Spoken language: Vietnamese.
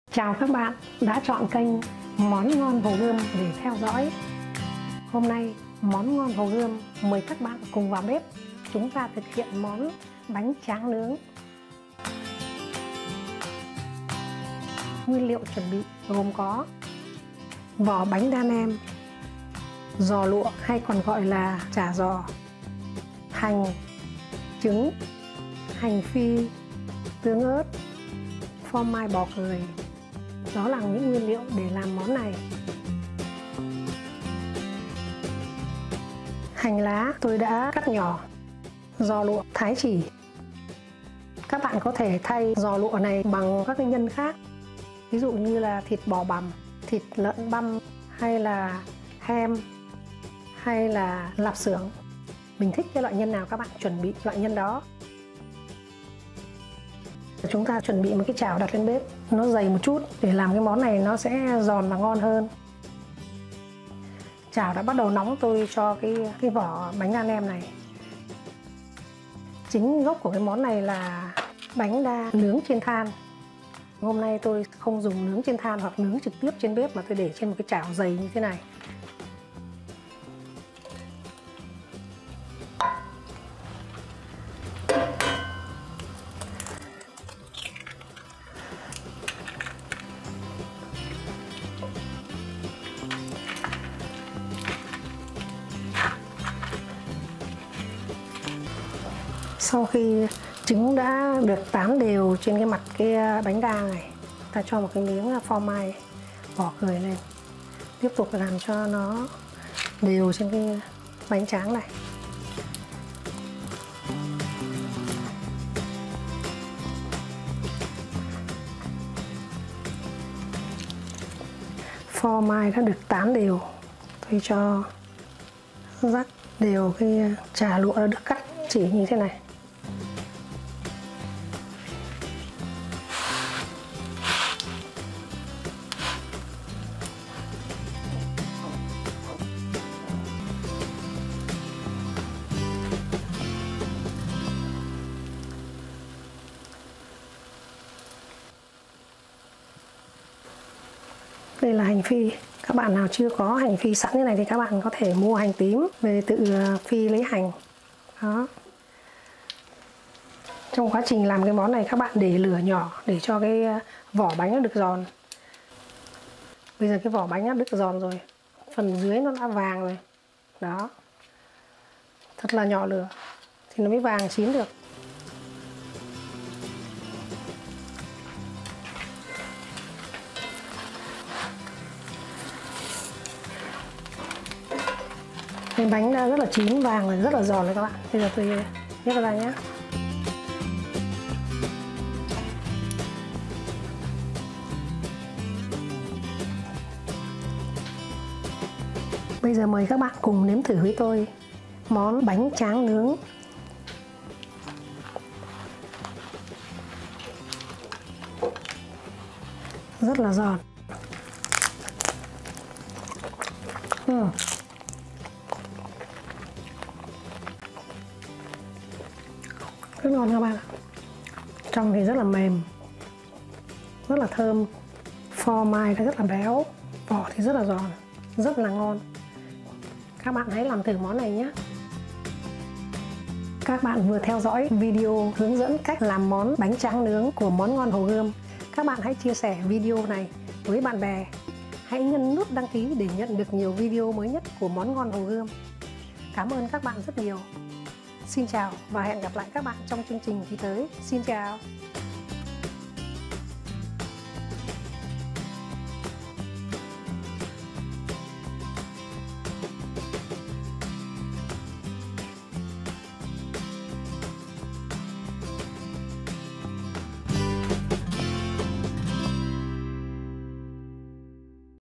Chào các bạn đã chọn kênh Món Ngon Hồ Gươm để theo dõi. Hôm nay Món Ngon Hồ Gươm mời các bạn cùng vào bếp chúng ta thực hiện món bánh tráng nướng. Nguyên liệu chuẩn bị gồm có vỏ bánh đa nem, giò lụa hay còn gọi là chả giò, hành, trứng, hành phi, tương ớt, phô mai bò cười. Đó là những nguyên liệu để làm món này. Hành lá tôi đã cắt nhỏ, giò lụa thái chỉ. Các bạn có thể thay giò lụa này bằng các nhân khác, ví dụ như là thịt bò bằm, thịt lợn băm, hay là hem, hay là lạp xưởng. Mình thích cái loại nhân nào các bạn chuẩn bị loại nhân đó. Chúng ta chuẩn bị một cái chảo đặt lên bếp nó dày một chút để làm cái món này nó sẽ giòn và ngon hơn. Chảo đã bắt đầu nóng, tôi cho cái vỏ bánh đa nem này. Chính gốc của cái món này là bánh đa nướng trên than. Hôm nay tôi không dùng nướng trên than hoặc nướng trực tiếp trên bếp mà tôi để trên một cái chảo dày như thế này. Sau khi trứng đã được tán đều trên cái mặt cái bánh đa này, ta cho một cái miếng phô mai bò cười lên, tiếp tục làm cho nó đều trên cái bánh tráng này. Phô mai đã được tán đều, tôi cho rắc đều cái chả lụa đã được cắt chỉ như thế này. Đây là hành phi. Các bạn nào chưa có hành phi sẵn như này thì các bạn có thể mua hành tím về tự phi lấy hành. Đó. Trong quá trình làm cái món này các bạn để lửa nhỏ để cho cái vỏ bánh nó được giòn. Bây giờ cái vỏ bánh nó được giòn rồi, phần dưới nó đã vàng rồi. Đó. Thật là nhỏ lửa thì nó mới vàng chín được. Cái bánh đã rất là chín vàng rồi, rất là giòn rồi các bạn. Bây giờ tôi nhấc ra nhé. Bây giờ mời các bạn cùng nếm thử với tôi món bánh tráng nướng. Rất là giòn. Rất ngon các bạn ạ. Trong thì rất là mềm, rất là thơm. Phô mai nó rất là béo, vỏ thì rất là giòn, rất là ngon. Các bạn hãy làm thử món này nhé. Các bạn vừa theo dõi video hướng dẫn cách làm món bánh tráng nướng của Món Ngon Hồ Gươm. Các bạn hãy chia sẻ video này với bạn bè. Hãy nhấn nút đăng ký để nhận được nhiều video mới nhất của Món Ngon Hồ Gươm. Cảm ơn các bạn rất nhiều. Xin chào và hẹn gặp lại các bạn trong chương trình kỳ tới. Xin chào.